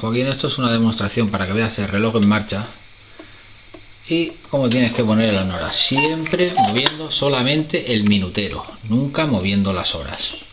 Joaquín, esto es una demostración para que veas el reloj en marcha y cómo tienes que poner las horas, siempre moviendo solamente el minutero, nunca moviendo las horas.